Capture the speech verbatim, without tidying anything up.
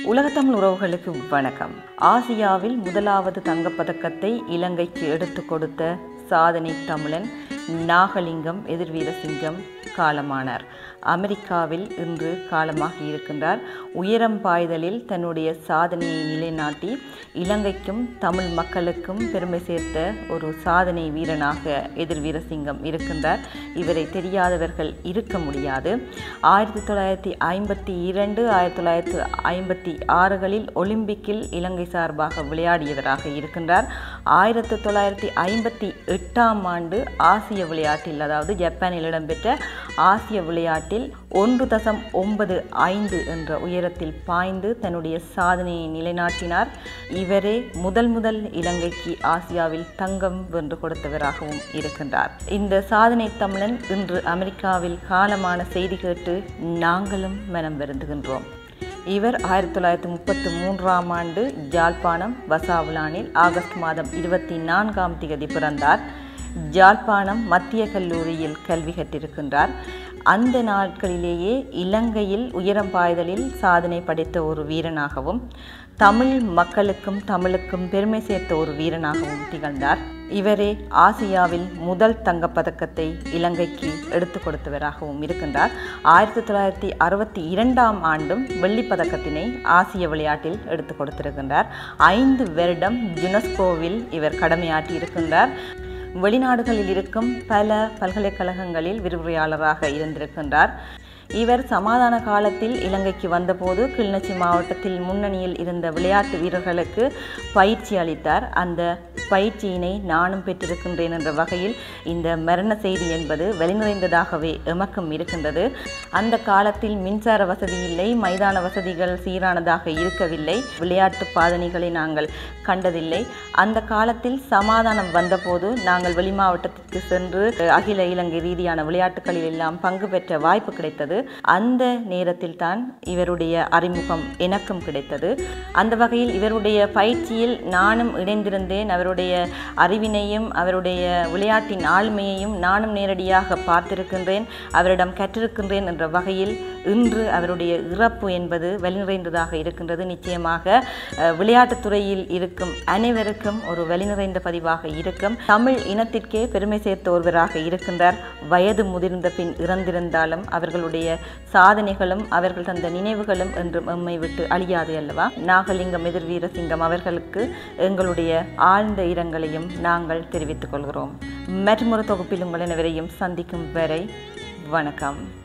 உலகத்தமிழ் உறவுகளுக்கு வணக்கம். ஆசியாவில் முதலாவது தங்கப்பதக்கத்தை இலங்கைக்கு எடுத்து கொடுத்த சாதனை தமிழன் நாகலிங்கம் எதிர்வீரசிங்கம் காலமானார். அமெரிக்காவில் இன்று காலமாகி இருக்கின்றார். உயரம் பாய்தலில் தன்னுடைய சாதனையை நிலைநாட்டி இலங்கைக்கும் தமிழ் மக்களுக்கும் பெருமை சேர்த்த ஒரு சாதனை வீரனாக எதிர்வீரசிங்கம் இருக்கின்றார். இவரை தெரியாதவர்கள் இருக்க முடியாது. ஆயிரத்தி தொள்ளாயிரத்தி ஐம்பத்தி இரண்டு ஆயிரத்தி தொள்ளாயிரத்தி ஐம்பத்தி ஆறுகளில் ஒலிம்பிக்கில் இலங்கை சார்பாக விளையாடியவராக இருக்கின்றார். ஆயிரத்தி தொள்ளாயிரத்தி ஐம்பத்தி எட்டாம் ஆண்டு ஆசிய விளையாட்டில், அதாவது ஜப்பானில் இடம்பெற்ற ஆசிய விளையாட்டில் ஒன்று தசம் ஒன்பது ஐந்து என்ற உயரத்தில் பாய்ந்து தன்னுடைய சாதனையை நிலைநாட்டினார். இவரே முதல் முதல் இலங்கைக்கு ஆசியாவில் தங்கம் வென்று கொடுத்தவராகவும் இருக்கின்றார். இந்த சாதனை தமிழன் இன்று அமெரிக்காவில் காலமான செய்தி கேட்டு நாங்களும் மனம் வருந்துகின்றோம். இவர் ஆயிரத்தி தொள்ளாயிரத்தி முப்பத்தி மூன்றாம் ஆண்டு யாழ்ப்பாணம் வசாவுலானில் ஆகஸ்ட் மாதம் இருபத்தி நான்காம் தேதி பிறந்தார். யாழ்ப்பாணம் மத்திய கல்லூரியில் கல்வி கற்றிருக்கின்றார். அந்த நாட்களிலேயே இலங்கையில் உயரம் பாய்தலில் சாதனை படைத்த ஒரு வீரனாகவும் தமிழ் மக்களுக்கும் தமிழுக்கும் பெருமை சேர்த்த ஒரு வீரனாகவும் திகழ்ந்தார். இவரே ஆசியாவில் முதல் தங்கப்பதக்கத்தை இலங்கைக்கு எடுத்து கொடுத்தவராகவும் இருக்கின்றார். ஆயிரத்தி தொள்ளாயிரத்தி அறுபத்தி இரண்டாம் ஆண்டும் வெள்ளிப்பதக்கத்தினை ஆசிய விளையாட்டில் எடுத்து கொடுத்திருக்கின்றார். ஐந்து வருடம் யுனெஸ்கோவில் இவர் கடமையாற்றி இருக்கின்றார். வெளிநாடுகளில் இருக்கும் பல பல்கலைக்கழகங்களில் விரிவுரையாளராக இருந்திருக்கின்றார். இவர் சமாதான காலத்தில் இலங்கைக்கு வந்தபோது கிளிநொச்சி மாவட்டத்தில் முன்னணியில் இருந்த விளையாட்டு வீரர்களுக்கு பயிற்சி அளித்தார். அந்த பயிற்சியினை நானும் பெற்றிருக்கின்றேன் என்ற வகையில் இந்த மரண செய்தி என்பது வெளிநிறைந்ததாகவே எமக்கும் இருக்கின்றது. அந்த காலத்தில் மின்சார வசதி இல்லை, மைதான வசதிகள் சீரானதாக இருக்கவில்லை, விளையாட்டு பாதணிகளை நாங்கள் கண்டதில்லை. அந்த காலத்தில் சமாதானம் வந்தபோது நாங்கள் வெளி மாவட்டத்திற்கு சென்று அகில இலங்கை ரீதியான விளையாட்டுகளில் எல்லாம் பங்கு பெற்ற வாய்ப்பு கிடைத்தது. அந்த நேரத்தில் தான் இவருடைய அறிமுகம் எனக்கும் கிடைத்தது. அந்த வகையில் இவருடைய பயிற்சியில் நானும் இணைந்திருந்தேன். அவருடைய அறிவினையும் அவருடைய விளையாட்டின் ஆளுமையையும் நானும் நேரடியாக பார்த்திருக்கின்றேன், அவரிடம் கற்றிருக்கின்றேன் என்ற வகையில் இன்று அவருடைய இறப்பு என்பது வலிநிறைந்ததாக இருக்கின்றது. நிச்சயமாக விளையாட்டுத்துறையில் இருக்கும் அனைவருக்கும் ஒரு வலிநிறைந்த பதிவாக இருக்கும். தமிழ் இனத்திற்கே பெருமை சேர்த்த ஒருவராக இருக்கின்றார். வயது முதிர்ந்த பின் இறந்திருந்தாலும் அவர்களுடைய சாதனைகளும் அவர்கள் தந்த நினைவுகளும் என்றும் எம்மை விட்டு அழியாது அல்லவா. நாகலிங்கம் எதிர்வீரசிங்கம் அவர்களுக்கு எங்களுடைய ஆழ்ந்த இரங்கலையும் நாங்கள் தெரிவித்துக் கொள்கிறோம். மற்றொரு தொகுப்பில் உங்கள் அனைவரையும் சந்திக்கும் வரை வணக்கம்.